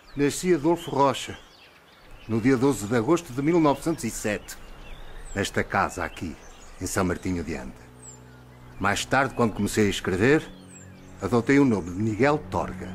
Nasci Adolfo Rocha, no dia 12 de agosto de 1907, nesta casa aqui, em São Martinho de Anda. Mais tarde, quando comecei a escrever, adotei o nome de Miguel Torga.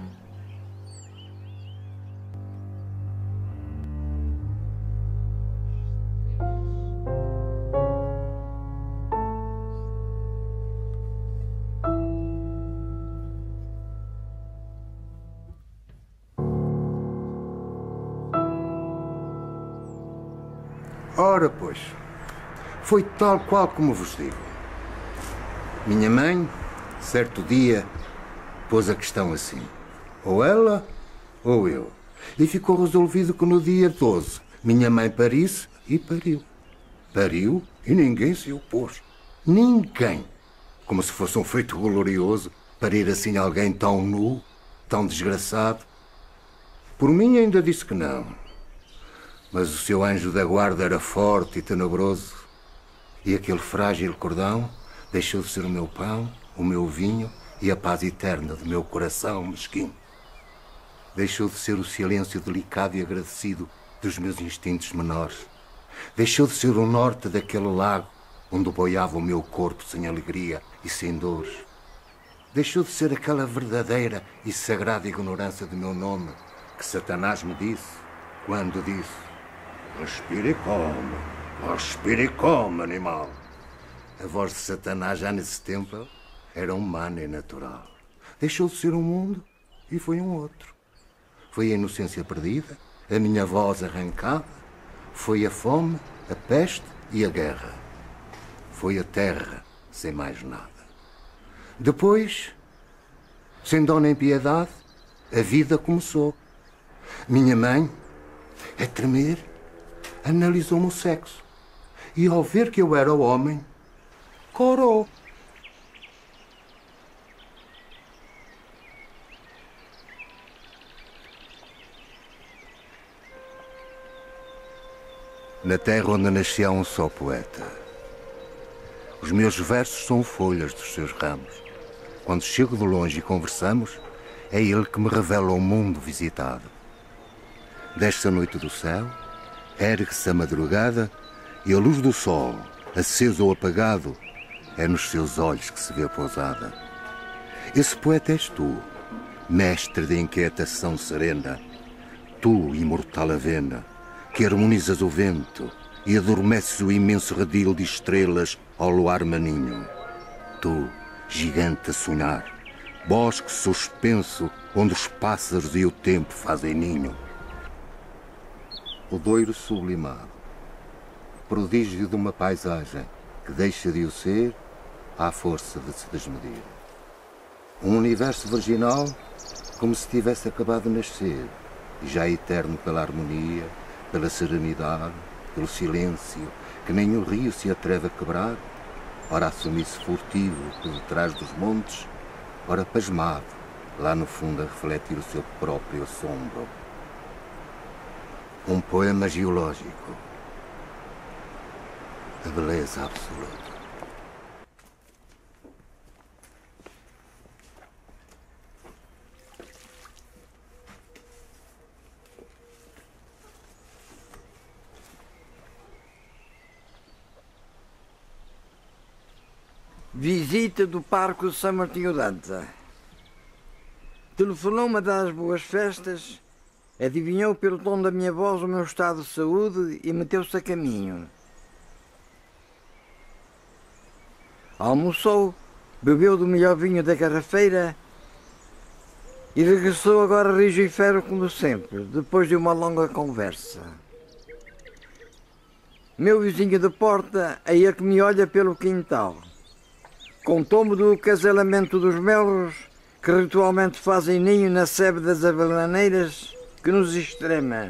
Ora, pois, foi tal qual como vos digo. Minha mãe, certo dia, pôs a questão assim. Ou ela, ou eu. E ficou resolvido que no dia 12 minha mãe parisse e pariu. Pariu e ninguém se opôs. Ninguém. Como se fosse um feito glorioso parir assim alguém tão nu, tão desgraçado. Por mim ainda disse que não. Mas o seu anjo da guarda era forte e tenebroso. E aquele frágil cordão deixou de ser o meu pão, o meu vinho e a paz eterna do meu coração mesquinho. Deixou de ser o silêncio delicado e agradecido dos meus instintos menores. Deixou de ser o norte daquele lago onde boiava o meu corpo sem alegria e sem dores. Deixou de ser aquela verdadeira e sagrada ignorância do meu nome que Satanás me disse quando disse: respire e come, animal. A voz de Satanás já nesse tempo era humana e natural. Deixou de ser um mundo e foi um outro. Foi a inocência perdida, a minha voz arrancada, foi a fome, a peste e a guerra. Foi a terra, sem mais nada. Depois, sem dó nem piedade, a vida começou. Minha mãe, a tremer, analisou-me o sexo e, ao ver que eu era homem, corou. Na terra onde nasci há um só poeta. Os meus versos são folhas dos seus ramos. Quando chego de longe e conversamos, é ele que me revela o mundo visitado. Desce a noite do céu, ergue-se a madrugada e a luz do sol, aceso ou apagado, é nos seus olhos que se vê pousada. Esse poeta és tu, mestre de inquietação serena, tu, imortal avena, que harmonizas o vento e adormeces o imenso redil de estrelas ao luar maninho. Tu, gigante a sonhar, bosque suspenso onde os pássaros e o tempo fazem ninho. O doiro sublimado, prodígio de uma paisagem que deixa de o ser à força de se desmedir. Um universo virginal como se tivesse acabado de nascer e já eterno pela harmonia, pela serenidade, pelo silêncio que nem o rio se atreve a quebrar, ora assumir-se furtivo por detrás dos montes, ora pasmado lá no fundo a refletir o seu próprio assombro. Um poema geológico. A beleza absoluta. Visita do Parque São Martinho de Anda. Telefonou-me a dar as boas festas, adivinhou pelo tom da minha voz o meu estado de saúde e meteu-se a caminho. Almoçou, bebeu do melhor vinho da garrafeira e regressou agora rijo e ferro como sempre, depois de uma longa conversa. Meu vizinho de porta é ele que me olha pelo quintal. Contou-me do casalamento dos melros que ritualmente fazem ninho na sebe das abelaneiras que nos extrema.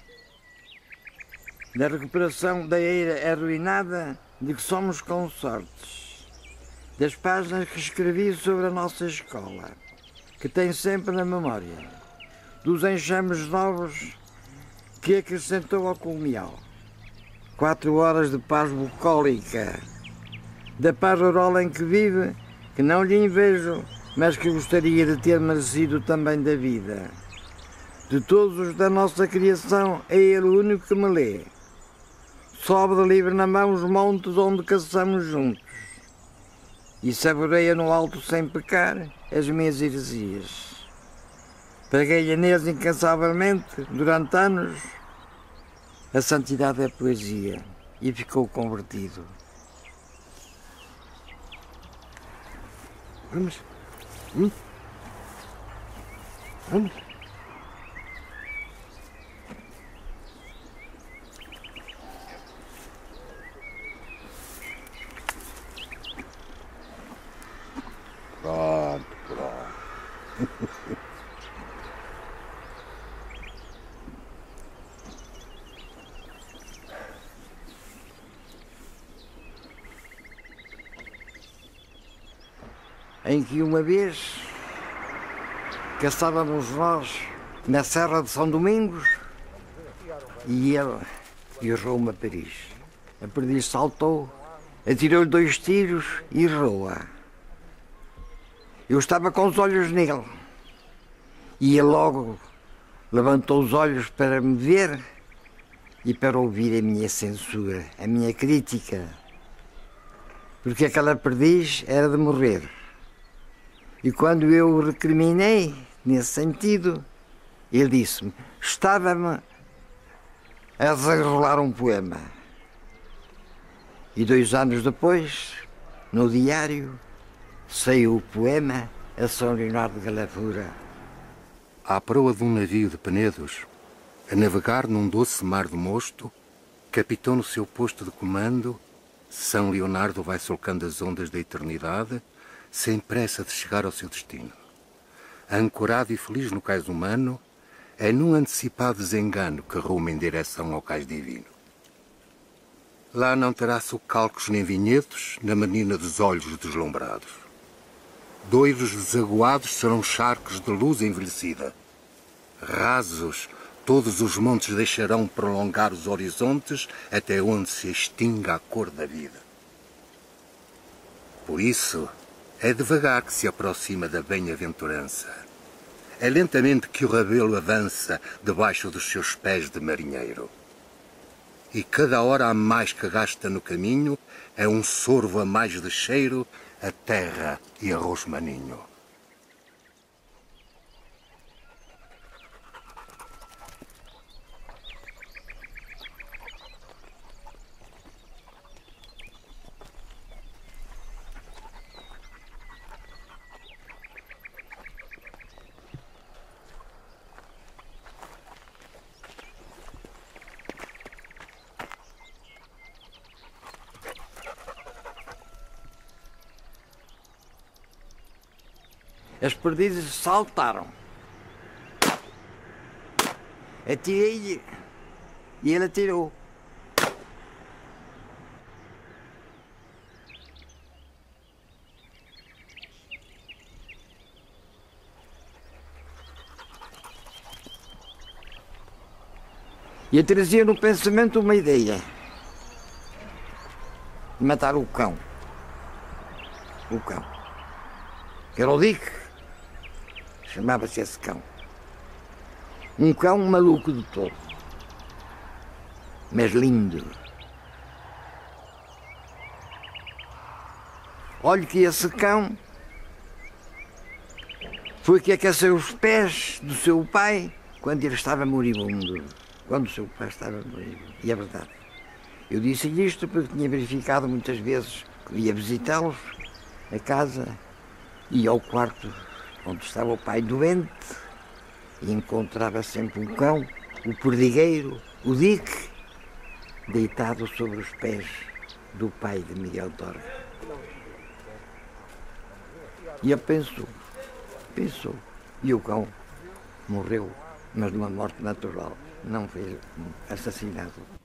Da recuperação da eira arruinada de que somos consortes. Das páginas que escrevi sobre a nossa escola, que tem sempre na memória. Dos enxames novos que acrescentou ao colmeal. 4 horas de paz bucólica. Da paz rural em que vive, que não lhe invejo, mas que gostaria de ter merecido também da vida. De todos os da nossa criação, é ele o único que me lê. Sobe de livre na mão os montes onde caçamos juntos. E saboreia no alto sem pecar as minhas heresias. Preguei-lhe neles incansavelmente, durante anos. A santidade é poesia, e ficou convertido. Vamos. Vamos. Pronto. Em que uma vez caçávamos nós na Serra de São Domingos e ele errou-me a Paris. A perdiz saltou, atirou-lhe 2 tiros e errou-a. Eu estava com os olhos nele e ele logo levantou os olhos para me ver e para ouvir a minha censura, a minha crítica, porque aquela perdiz era de morrer. E quando eu o recriminei nesse sentido, ele disse-me, estava-me a desenrolar um poema. E 2 anos depois, no diário, saiu o poema a São Leonardo de Galafura. À proa de um navio de Penedos, a navegar num doce mar de mosto, capitão no seu posto de comando, São Leonardo vai solcando as ondas da eternidade, sem pressa de chegar ao seu destino. Ancorado e feliz no cais humano, é num antecipado desengano que ruma em direção ao cais divino. Lá não terá socalcos nem vinhedos na menina dos olhos deslumbrados. Doiros desaguados serão charcos de luz envelhecida. Rasos, todos os montes deixarão prolongar os horizontes até onde se extinga a cor da vida. Por isso, é devagar que se aproxima da bem-aventurança. É lentamente que o rabelo avança debaixo dos seus pés de marinheiro. E cada hora a mais que gasta no caminho é um sorvo a mais de cheiro a terra e arroz maninho. As perdizes saltaram. Atirei-lhe e ele atirou. E eu trazia no pensamento uma ideia de matar o cão. O cão. Que era o Dick. Chamava-se esse cão. Um cão maluco de todo. Mas lindo. Olhe que esse cão foi que aqueceu os pés do seu pai quando ele estava moribundo. Quando o seu pai estava moribundo. E é verdade. Eu disse-lhe isto porque tinha verificado muitas vezes que ia visitá-los a casa e ao quarto onde estava o pai doente e encontrava sempre um cão, o perdigueiro, o Dick, deitado sobre os pés do pai de Miguel Torga. E ele pensou, e o cão morreu, mas de uma morte natural, não foi assassinado.